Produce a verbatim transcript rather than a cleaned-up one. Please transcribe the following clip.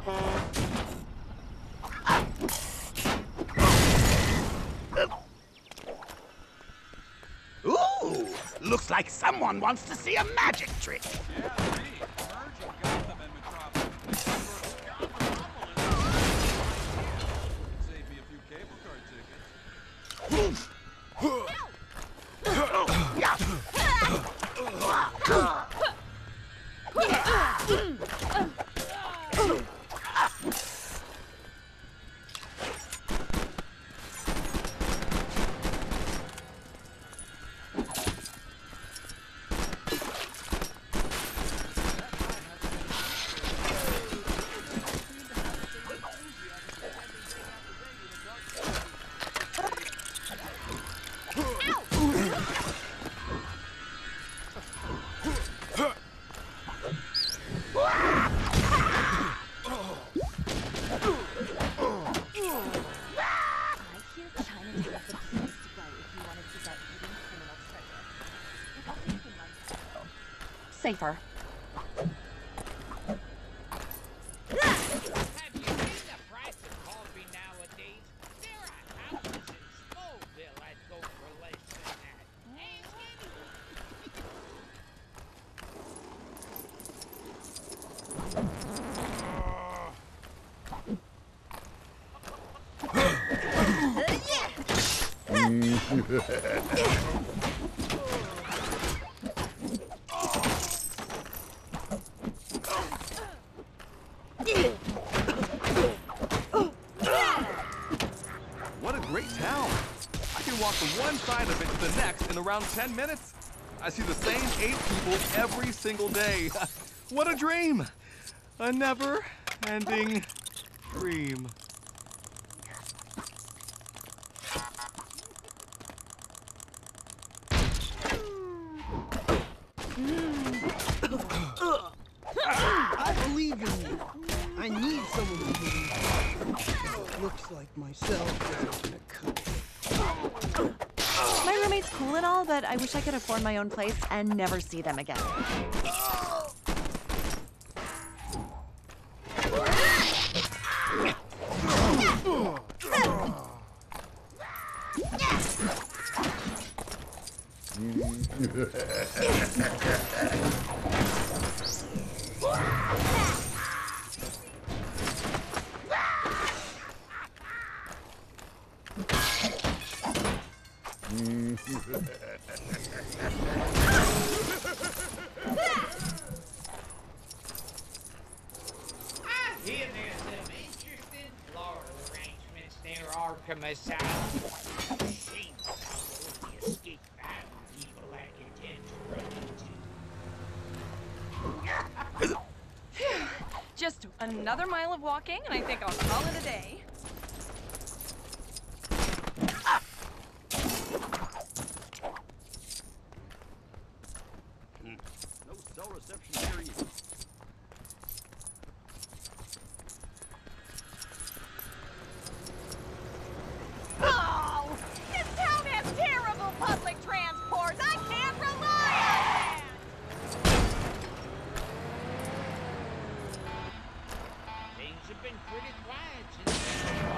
Ooh, looks like someone wants to see a magic trick. Yeah, me. Virgil Gotham and Metropolis. Save me a few cable card tickets. Safer. Have you seen the price of coffee nowadays? There are houses in Smallville that go for less than that. Ask What a great town! I can walk from one side of it to the next in around ten minutes. I see the same eight people every single day. What a dream! A never-ending dream. I believe in you. I need someone to believe in. It looks like myself isn't gonna cut it. My roommate's cool and all, but I wish I could afford my own place and never see them again. I hear there's some interesting floral arrangements near Arkham Asylum. Shame about the escape battle evil that intends to run into. Just another mile of walking, and I think I'll call it a day. No cell reception here either. Oh! This town has terrible public transport! I can't rely on that! Things have been pretty quiet since then.